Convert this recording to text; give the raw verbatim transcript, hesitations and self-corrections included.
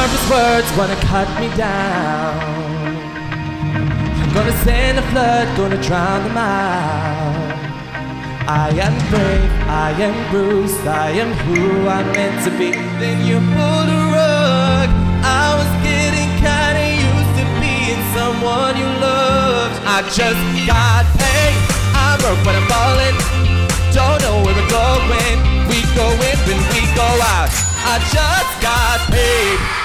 harshest words wanna cut me down. I'm gonna send a flood, gonna drown them out. I am brave, I am bruised, I am who I'm meant to be. Then you pulled a rug. I was getting kinda used to being someone you loved. I just got paid, I'm broke but I'm ballin'. Don't know where we're going, we go in when we go out. I just got paid.